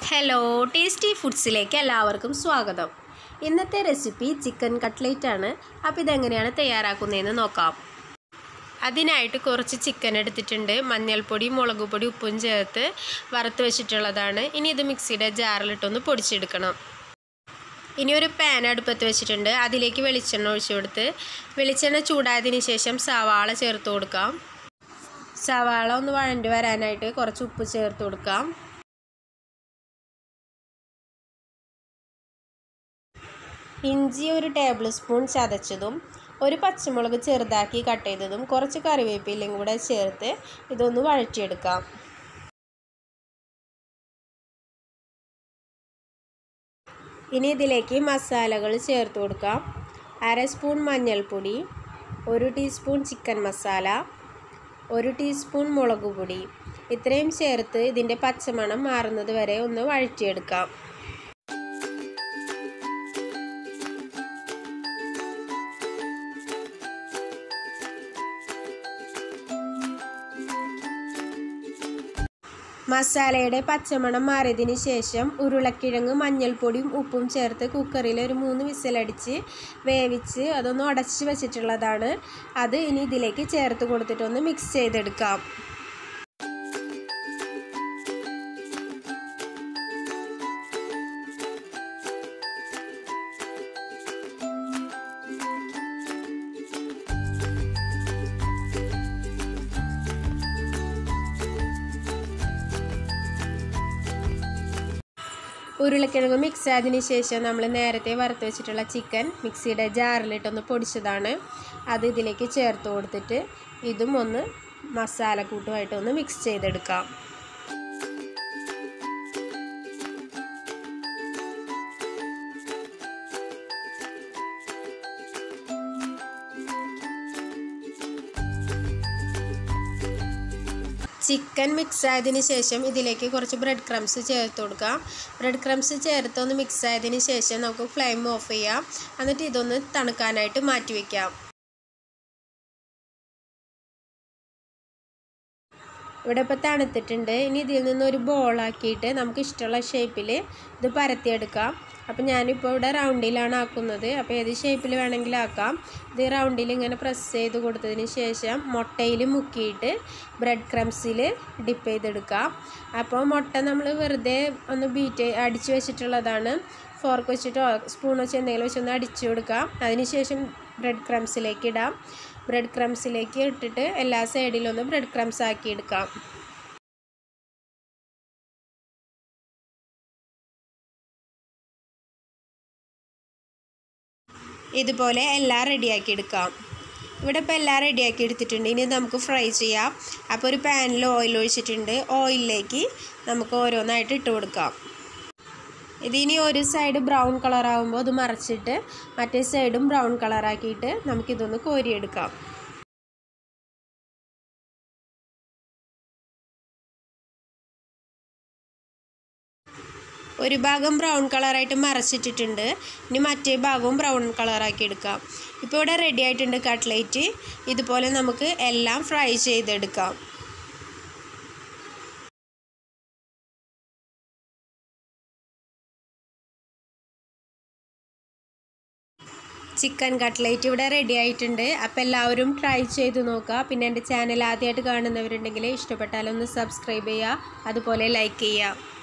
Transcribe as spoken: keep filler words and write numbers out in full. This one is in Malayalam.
ഹലോ, ടേസ്റ്റി ഫുഡ്സിലേക്ക് എല്ലാവർക്കും സ്വാഗതം. ഇന്നത്തെ റെസിപ്പി ചിക്കൻ കട്ട്ലേറ്റ് ആണ്. അപ്പോൾ ഇതെങ്ങനെയാണ് തയ്യാറാക്കുന്നതെന്ന് നോക്കാം. അതിനായിട്ട് കുറച്ച് ചിക്കൻ എടുത്തിട്ടുണ്ട്. മഞ്ഞൾപ്പൊടി, മുളക് പൊടി, ഉപ്പും ചേർത്ത് വറുത്ത് വെച്ചിട്ടുള്ളതാണ്. ഇനി ഇത് മിക്സിയുടെ ജാറിലിട്ടൊന്ന് പൊടിച്ചെടുക്കണം. ഇനി ഒരു പാൻ അടുപ്പത്ത് വെച്ചിട്ടുണ്ട്. അതിലേക്ക് വെളിച്ചെണ്ണ ഒഴിച്ചു കൊടുത്ത് വെളിച്ചെണ്ണ ചൂടായതിന് ശേഷം സവാള ചേർത്ത് കൊടുക്കാം. സവാള ഒന്ന് വഴണ്ടി വരാനായിട്ട് കുറച്ച് ഉപ്പ് ചേർത്ത് കൊടുക്കാം. ഇഞ്ചി ഒരു ടേബിൾ സ്പൂൺ ചതച്ചതും ഒരു പച്ചമുളക് ചെറുതാക്കി കട്ട് ചെയ്തതും കുറച്ച് കറിവേപ്പിലയും കൂടെ ചേർത്ത് ഇതൊന്ന് വഴറ്റിയെടുക്കാം. ഇനി ഇതിലേക്ക് മസാലകൾ ചേർത്ത് കൊടുക്കാം. അര സ്പൂൺ മഞ്ഞൾപ്പൊടി, ഒരു ടീസ്പൂൺ ചിക്കൻ മസാല, ഒരു ടീസ്പൂൺ മുളക് പൊടി, ഇത്രയും ചേർത്ത് ഇതിൻ്റെ പച്ചമണം മാറുന്നത് വരെ ഒന്ന് വഴറ്റിയെടുക്കാം. മസാലയുടെ പച്ചമണം മാറിയതിന് ശേഷം ഉരുളക്കിഴങ്ങ് മഞ്ഞൾപ്പൊടിയും ഉപ്പും ചേർത്ത് കുക്കറിൽ ഒരു മൂന്ന് വിസിലടിച്ച് വേവിച്ച് അതൊന്ന് ഉടച്ച് വെച്ചിട്ടുള്ളതാണ്. അത് ഇനി ഇതിലേക്ക് ചേർത്ത് കൊടുത്തിട്ടൊന്ന് മിക്സ് ചെയ്തെടുക്കാം. ഉരുളക്കിഴങ്ങ് മിക്സ് ആയതിനു ശേഷം നമ്മൾ നേരത്തെ വറുത്ത് വെച്ചിട്ടുള്ള ചിക്കൻ മിക്സിയുടെ ജാറിലിട്ടൊന്ന് പൊടിച്ചതാണ്. അത് ഇതിലേക്ക് ചേർത്ത് കൊടുത്തിട്ട് ഇതും ഒന്ന് മസാലക്കൂട്ടുമായിട്ടൊന്ന് മിക്സ് ചെയ്തെടുക്കാം. ചിക്കൻ മിക്സ് ആയതിന് ശേഷം ഇതിലേക്ക് കുറച്ച് ബ്രെഡ് ക്രംസ് ചേർത്ത് കൊടുക്കാം. ബ്രെഡ് ക്രംസ് ചേർത്തൊന്ന് മിക്സ് ആയതിന് ശേഷം നമുക്ക് ഫ്ലെയിം ഓഫ് ചെയ്യാം. എന്നിട്ട് ഇതൊന്ന് തണുക്കാനായിട്ട് മാറ്റി വയ്ക്കാം. ഇവിടെ ഇപ്പോൾ തണുത്തിട്ടുണ്ട്. ഇനി ഇതിൽ നിന്ന് ഒരു ബോളാക്കിയിട്ട് നമുക്ക് ഇഷ്ടമുള്ള ഷേപ്പിൽ ഇത് പരത്തിയെടുക്കാം. അപ്പോൾ ഞാനിപ്പോൾ ഇവിടെ റൗണ്ടിലാണ് ആക്കുന്നത്. അപ്പോൾ ഏത് ഷേപ്പിൽ വേണമെങ്കിലും ആക്കാം. ഇത് റൗണ്ടിൽ ഇങ്ങനെ പ്രസ് ചെയ്ത് കൊടുത്തതിന് ശേഷം മുട്ടയിൽ മുക്കിയിട്ട് ബ്രെഡ് ക്രംസിൽ ഡിപ്പ് ചെയ്തെടുക്കാം. അപ്പോൾ മുട്ട നമ്മൾ വെറുതെ ഒന്ന് ബീറ്റ് അടിച്ച് വെച്ചിട്ടുള്ളതാണ്. ഫോർക്ക് വെച്ചിട്ടോ സ്പൂൺ വെച്ച് എന്തെങ്കിലും വെച്ചൊന്ന് അടിച്ചു കൊടുക്കാം. അതിനുശേഷം ബ്രെഡ് ക്രംസിലേക്ക് ഇടാം. ബ്രെഡ് ക്രംസിലേക്ക് ഇട്ടിട്ട് എല്ലാ സൈഡിലൊന്ന് ബ്രെഡ് ക്രംസ് ആക്കി എടുക്കാം. ഇതുപോലെ എല്ലാം റെഡിയാക്കി എടുക്കാം. ഇവിടെ ഇപ്പോൾ എല്ലാം റെഡിയാക്കി എടുത്തിട്ടുണ്ട്. ഇനി നമുക്ക് ഫ്രൈ ചെയ്യാം. അപ്പോൾ ഒരു പാനിൽ ഓയിൽ ഒഴിച്ചിട്ടുണ്ട്. ഓയിലിലേക്ക് നമുക്ക് ഓരോന്നായിട്ട് ഇട്ട് കൊടുക്കാം. ഇതിനി ഒരു സൈഡ് ബ്രൗൺ കളറാകുമ്പോൾ അത് മറച്ചിട്ട് മറ്റേ സൈഡും ബ്രൗൺ കളറാക്കിയിട്ട് നമുക്കിതൊന്ന് കോരിയെടുക്കാം. ഒരു ഭാഗം ബ്രൗൺ കളറായിട്ട് മറച്ചിട്ടിട്ടുണ്ട്. ഇനി മറ്റേ ഭാഗവും ബ്രൗൺ കളറാക്കി എടുക്കാം. ഇപ്പോൾ ഇവിടെ റെഡി ആയിട്ടുണ്ട് കട്ട്ലേറ്റ്. ഇതുപോലെ നമുക്ക് എല്ലാം ഫ്രൈ ചെയ്തെടുക്കാം. ചിക്കൻ കട്ട്ലേറ്റ് ഇവിടെ റെഡി ആയിട്ടുണ്ട്. അപ്പോൾ എല്ലാവരും ട്രൈ ചെയ്ത് നോക്കുക. പിന്നെ എൻ്റെ ചാനൽ ആദ്യമായിട്ട് കാണുന്നവരുണ്ടെങ്കിൽ ഇഷ്ടപ്പെട്ടാലൊന്ന് സബ്സ്ക്രൈബ് ചെയ്യുക, അതുപോലെ ലൈക്ക് ചെയ്യുക.